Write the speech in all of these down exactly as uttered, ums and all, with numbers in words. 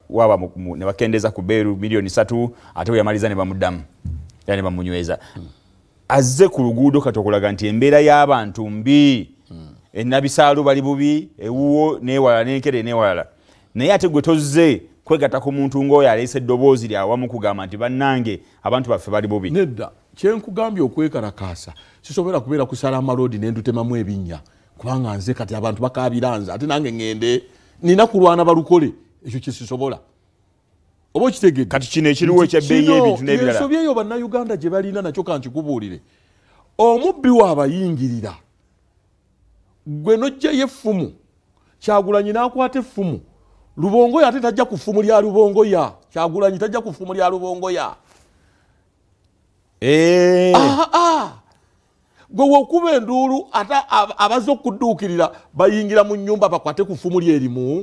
waba ne bakendeza ku beeru milioni satu ate yamaliza ne bamuddamu yani bamunyweza hmm. azze ku luguudo katokolaga nti embeera y'abantu mbi hmm. enabisaalu bali bubi ewuwo newala nenkere newala naye ate gwe tozze kwegata ku muntu ng'oyo aleese eddoboozi lyawamu kugamba nti bannange abantu baffe bali bubi nedda kyenkugambye okwekalakaasa sisobola kubeera kusala amalodi nendutemamu ebinnya kubanga nze kati abantu bakabiranza ate nange ngende nina kulwana balukole ekyo kisisobola oba okitegedde kati kino ekiriwo ekyebbeeyi ebintu n'ebirala ensobyeyo bannayuganda gye balina nakyo kankikubuulire omubbi waabayingirira gwe nojjayo effumu Kyagulanyi n'akwata effumu Lubongoya ate tajja ku ffumu lya Lubongoya Kyagulanyi tajja ku ffumu lya Lubongoya eh ah ah gwe wokuba enduulu ata abazo okudduukirira bayingira mu nnyumba bakwate ku ffumu lye erimu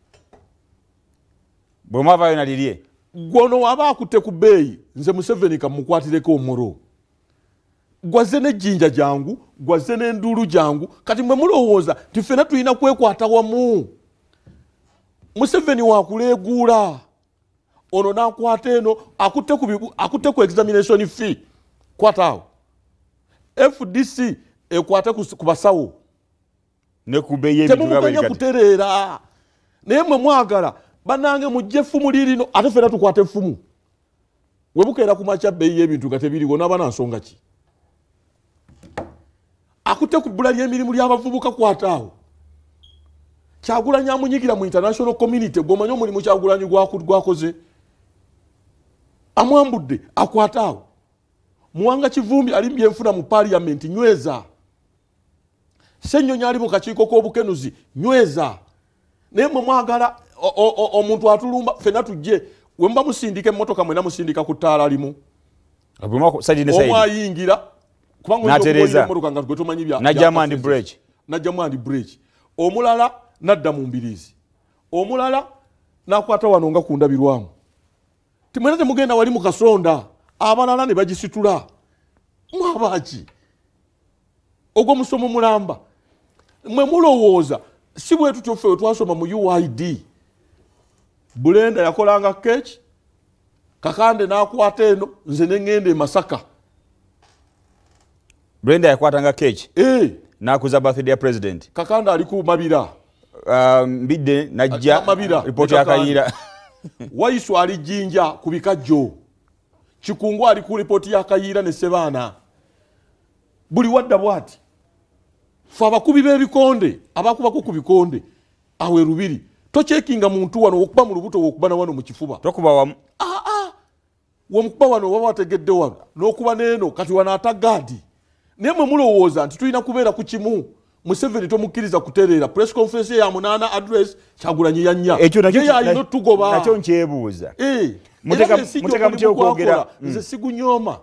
bwe mwavaayo nalirye gwono waba akutte ku bbeeyi nze Museveni kamukwatireko omuro gwaze n'ejjinja jangu gwaze n'enduulu jangu kati mwe mulowooza ti ffena tulina kwekwata wamu Museveni wakuleeguula ono n'akwata eno akutte ku akutte ku examination fee kwataawo F D C ekwate ku basawo ne ku bbeeyi ebintu temumanya kutereera naye mwe mwagala banange mujje effumu lirino ate ffena tukwate effumu we bukeera ku makya bbeeyi y'ebintu nga tebiriwo n'abana nsonga ki akutte ku bbula ly'emirimu ly'abavubuka kwataawo Kyagulanyi amunyigira mu international community gw'omanyi omulimu Kyagulanyi gwakoze amwambudde akwataawo Muwanga Kivumbi alimbye enfuna mu parliament nyweza Ssennyonyi ali mu kakiiko k'obukenuzi nyweza naye mwe mwagala omuntu atulumba ffena tujje we mba musindika emmotoka mwena musindika ku ttaala limu omwayingira kubanga emmotoka nga gwe tomanyi bya najjamu andi bridge najjamu andi bridge omulala nadda mu mbirizi omulala nakwata wano nga kundabirwamu timwena temugenda wali mu kasonda abalala ne bagisitula mwabaki ogwo musomo mulamba mwe mulowooza si bwe tutyo ffe twasoma mu U I D Bulenda yakolanga keeki Kakande n'akwata eno nze ne ngende Masaka Bulenda yakwatanga keeki eh nakuza birthday ya president Kakande ali ku mabira mbidde um, najja report ya Kayira Waisu ali jinja ku bikajjo Kikungu ali ku report ya Kayira ne Sebana buli wadda bwati fa abakubi b'ebikonde abakubako ku bikonde awe rubiri tochekinga muntu wano okuba mu lubuto okubana wano mu kifuba tokuba wamu ah ah wo mukuba wano waba wategedde wano n'okuba neno kati wana atagadi nemwe mulowooza nti tulina kubeera ku kimu Museveni tomukkiriza kutereera press conference ya munana address Kyagulanyi ya nnya ekyo nakyo ayino tugoba nakyo nkyebuuza eh muteka muteka mutyo okwogera nze sigunyoma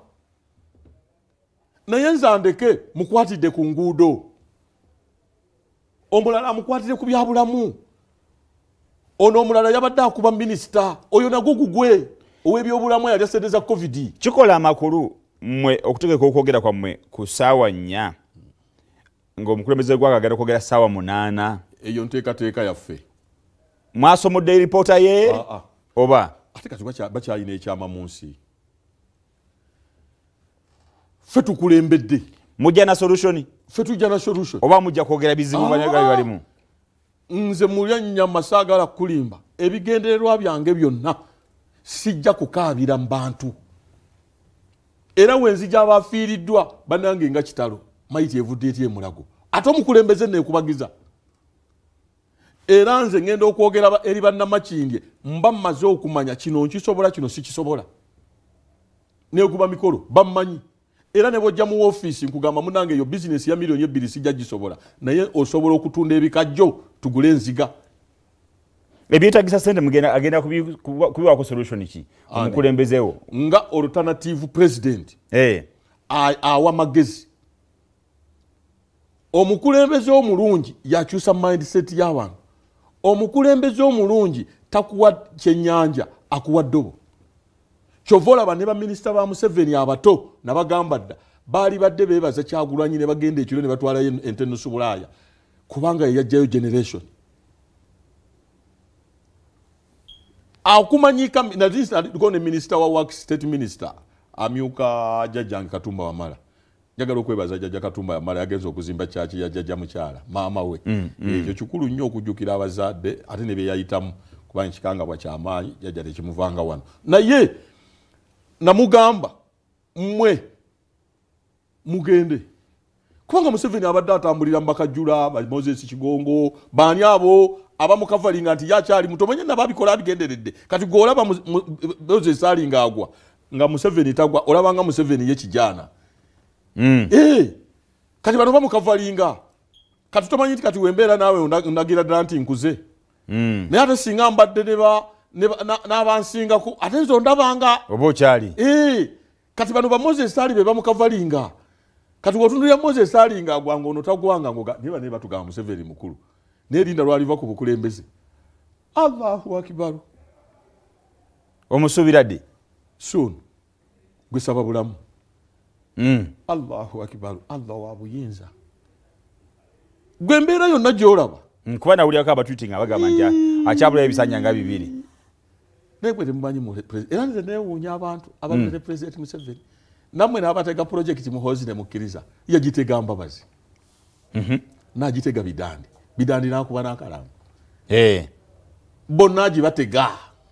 naye nzandeke mukwatidde ku nguudo omulala amukwatire ku byabulamu ono omulala yabadde akuba minisita oyo nagwo gugwe ow'ebyobulamu yali asedeza covid kikola amakulu mmwe okutegeka okwogera kwammwe ku ssaawa nnya ng'omukulembeze gwagagala okwogera ssaawa munaana eyo nteekateeka yaffe mwasomodde eripoota ye ah, ah. oba ate kati bakyalina ekyama mu nsi ffe tukulembedde mujja na solution ffe tujja na solution oba mujja kwogera bizibu banyagali balimu nze Mulyannyama saagala kulimba ebigendererwa byange byonna sijja kukaabira mu bantu era wenzija abafiiriddwa bannange nga kitalo mayiti evudde eti emulago ate omukulembeze neekubagiza era nze ngenda okwogera eri bannamakindye mba mmaze okumanya kino nkisobola kino sikisobola neekuba mikolo bammanyi era ne bojja mu office nkugamba munange yo business ya milioni ebbiri sijja gisobola naye osobola okutunda ebikajjo tugule enziga ebyetagisa sente mugenda agenda kubiwa ku solution ki omukulembezeewo nga alternative president eh awa magezi omukulembeze omulungi yakyusa mindset y'abantu omukulembeze omulungi takuwa kyennyanja akuwa ddobo kyovola bane ba minister ba Museveni abato nabagamba dda bali badde bebaza Kyagulanyi ne bagenda ekiro ne batwala enteno subulaya kubanga yajjayo generation akumanyika na gone minister wa work state minister amyuka jajja Katumba Wamala njagala okwebaza jajja Katumba Wamala yagenza okuzimba chachi ya jajja mukyala maama we mm, mm. ekyo kikulu nnyo okujjukira abazadde ate ne beyayitamu kuba nkikanga bwa kyamaanyi jajja tekimuvanga wano naye namugamba mmwe mugende kubanga Museveni abadde atambulira mbakajjula ba Moses Kigongo baani abo abamukavalinga nti yakyali mutomenye nababikola abigenderedde kati golaba Moses alinga agwa nga Museveni tagwa olabanga Museveni ye kijana mm. eh kati bano bamukavalinga kati tomanyi kati wembera nawe unagira danti nkuze mm. ne ate singa mbadde neba n'abansinga ku ate nzo ndabanga obo kyali eh kati bano ba Moses ali be bamukavalinga kati wotundulya Moses alinga agwanga ono tagwanga ngoga niba ne batugamba Museveni mukulu nerinda lwaliva ku bukulembeze Allahu akbar omusubiradi soon gwisaba bulamu mm. Allahu akbar Allah wa buyinza gwembera yonna gyolaba mm, kuba nawulirako abatwitinga abagamba nti akyabulayo ebisanyanga bibiri nekwe temumanyi mu president era nze newuunya abantu abakulira mm. president Museveni namwe n'abatega project muhozi ne mukkiriza yagitega mbabazi mhm mm n'agitega bidandi bidandi nakuba n'akalamu eh bonna agibatega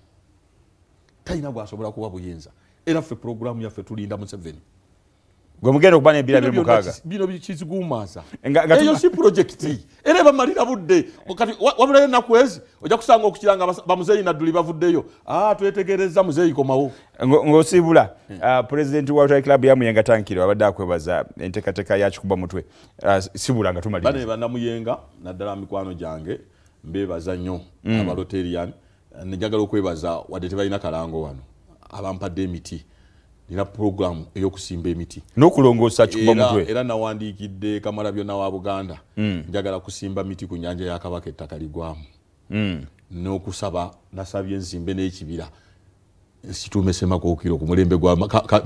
talina gwasobola kuba buyinza era ffe programu yaffe tulinda Museveni gwe mugenda okuba n'ebira biri mukaaga bino bikizigumaasa eyo si project era bamalira budde kati wabulayo ennaku ezi ojja kusanga okukiranga bamuzeeyi nadduli bavuddeyo ah twetegereza muzeeyi komawo ng'osiibula pulezidenti wa Rotary Club yamuyenga tankiro abadde akwebaza enteekateeka yakikuba mutwe sibula nga tumaliriza bane bannamuyenga naddala mikwano gyange mbeebaza nnyo abalotarian njagala okwebaza wadde tebalina kalango wano abampadde emiti nina program eyokusimba emiti n'okulongoosa kikuba mutwe era nawandiikidde Kamalabyonna wa Buganda njagala kusimba miti ku nnyanja ya Kabaka ettaka ligwamu n'okusaba nasabye enzimbe n'ekibira nsituume Semakookiro ku mulembe gwa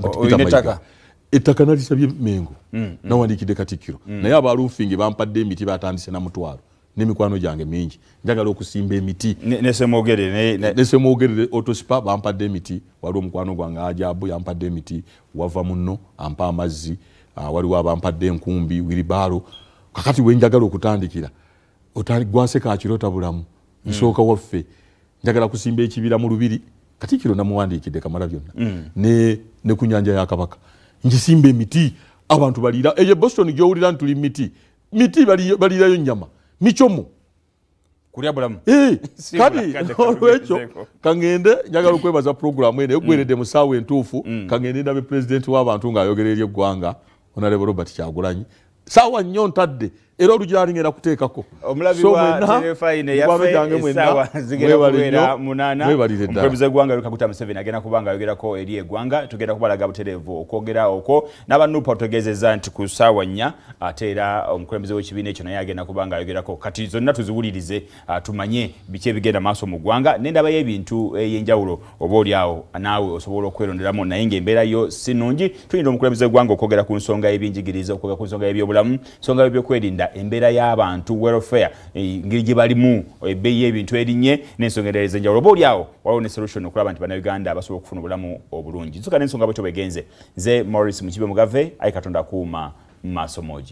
ettaka nalisabye Mengo nawandiikidde Katikkiro naye abaluufingi bampadde emiti batandise na mutwalo n'emikwano gyange mingi njagala okusimba emiti nesemwogere nesemwogere otospa bampadde emiti waliwo omukwano gwange Ajabu yampadde emiti wava muno ampa amazzi waliwo abampadde enkumbi wiribaro kakati wenjagala okutandikira otandikwanse kakirota bulamu nsooka waffe njagala kusimba ekibira mu Lubiri Katikkiro namuwandiikidde Kamalabyonna ne ne ku nnyanja ya Kabaka njisimba emiti abantu balira eyo Boston gyowulira ntuli miti miti balirayo nnyama michomo kulya bulamu eh kadi olwekyo kangende njagala okwebaza programu ene egweredde mu ssaawa entuufu kangende ndabe president w'abantu ng'ayogera eri eggwanga Honorable Robert Kyagulanyi ssaawa nnyo ntadde era olugira lingenda kuteekako omulabi wa telefayine yaffe essaawa zigenda kubeera munaana omukulembeze gw'eggwanga Kaguta Museveni agenda kuba ng'ayogerako eri eggwanga tugenda kubalaga butereevu okwogera okwo n'abanuupa otutegeezezza nti ku ssaawa nnya ate era omukulembeze w'ekibiina ekyo naye agenda kuba ng'ayogerako kati zonna tuziwulirize tumanye biki ebigenda maaso mu ggwanga n'endabayo ebintu ey'enjawulo oba oliawo naawe osobola okweronderamu naye ng'embeera yo si nnungi tuyinza omukulembeze w'eggwanga okwogera ku nsonga y'ebyenjigiriza okwogera ku nsonga y'ebyobulamu nsonga y'ebyokwerinda embeera y'abantu welfare ngeri gye balimu ebbeeyi y'ebintu erinye n'ensonga endala ez'enjawulo oba oliawo waliwo ne solution okulaba nti bannayuganda basobola okufuna obulamu obulungi nsoka n'ensonga bwetyo bwegenze nze Morris Mukibe Mugave ayi Katonda akuuma mu maaso moogi.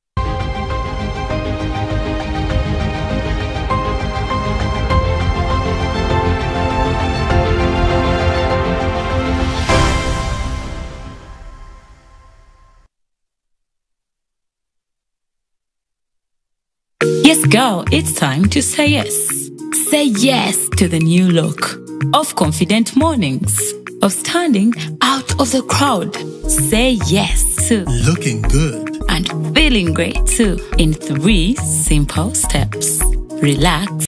Yes, girl, it's time to say yes. Say yes to the new look of confident mornings, of standing out of the crowd. Say yes to looking good and feeling great too in three simple steps. Relax.